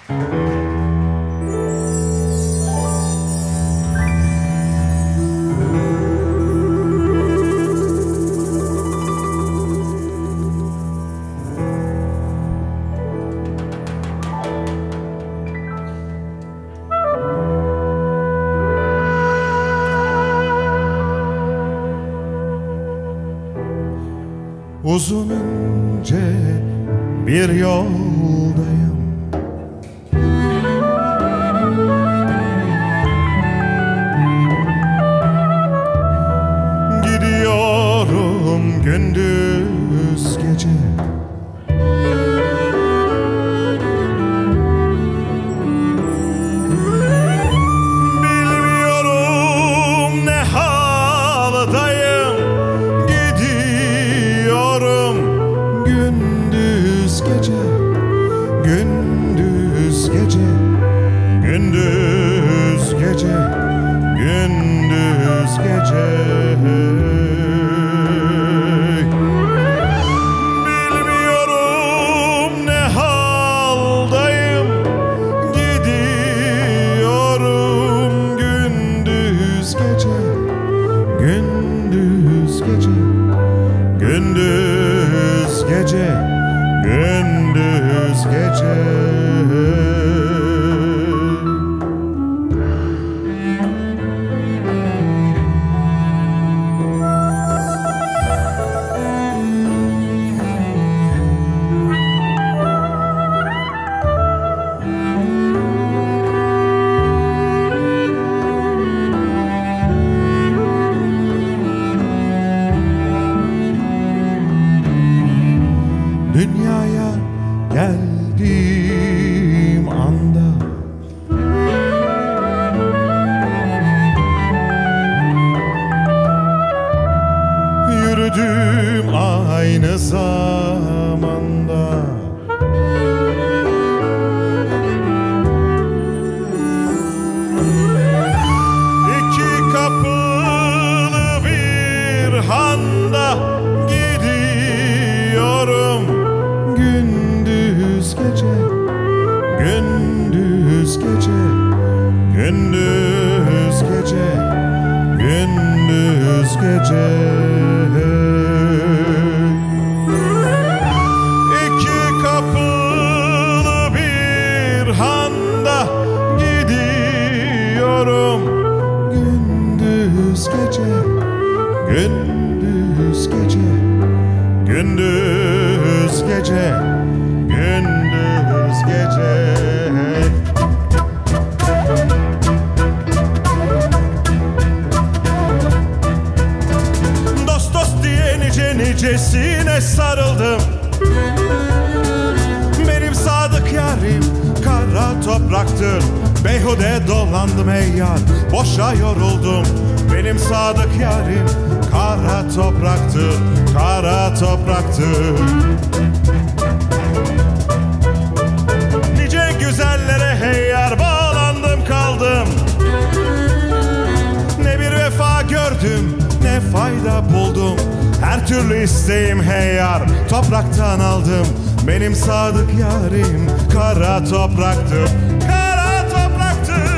Uzun ince bir yoldayım, gidiyorum gündüz gece. Bilmiyorum ne haldayım, gündüz gece, gündüz gece, gündüz gece, gündüz gece. Bilmiyorum ne haldayım, gidiyorum gündüz gece, gündüz gece, gündüz gece, gündüz gece. Dünyaya geldiğim anda yürüdüm aynı zamanda. İki kapılı bir handa gidiyorum gündüz gece, gündüz gece, gündüz gece, gündüz gece. İki kapılı bir handa gidiyorum gündüz gece, gündüz gece, gündüz gece, gündüz gece. Dost dost diye nice nicesine sarıldım. Benim sadık yarim kara topraktır. Beyhude dolandım ey yar, boşa yoruldum. Benim sadık yarim kara topraktır, kara topraktır. Nice güzellere hey yar bağlandım kaldım. Ne bir vefa gördüm, ne fayda buldum. Her türlü isteğim hey yar topraktan aldım. Benim sadık yarim kara topraktır, kara topraktır.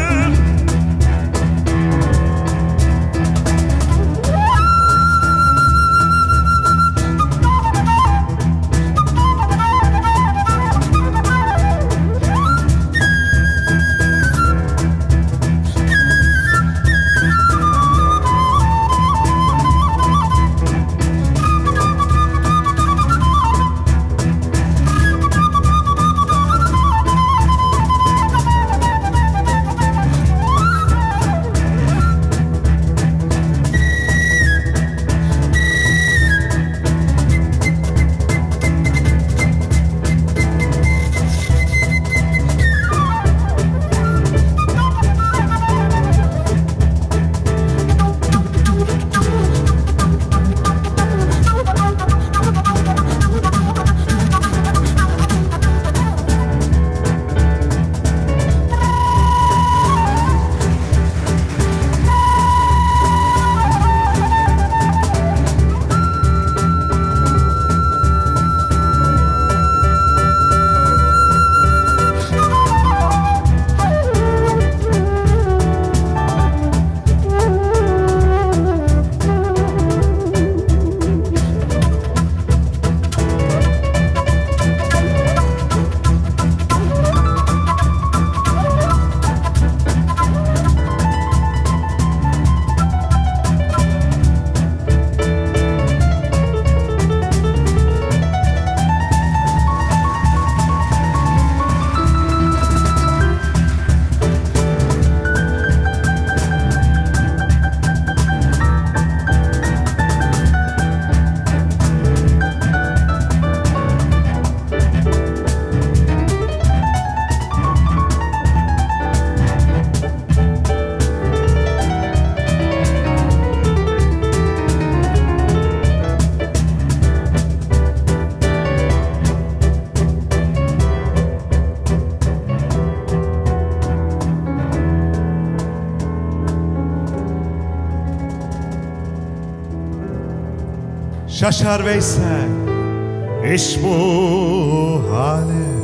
şaşar Veysel iş bu hale.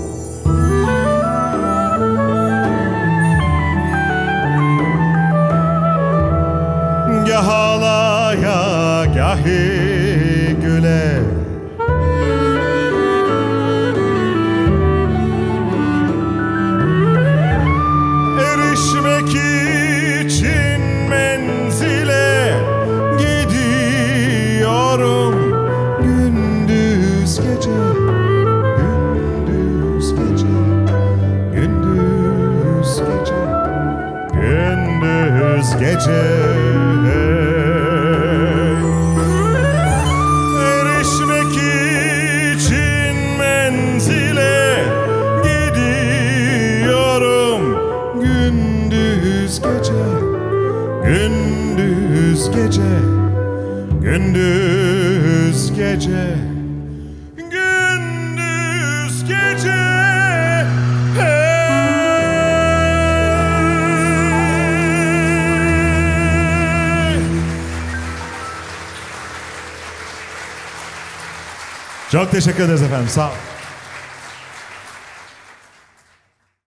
Gah ağlaya gahi güle, erişmek için menzile gidiyorum gündüz gece, gündüz gece, gündüz gece, gündüz gece. Erişmek için menzile gidiyorum gündüz gece, gündüz gece, gündüz gece, gündüz gece. Çok teşekkür ederiz efendim. Sağ olun.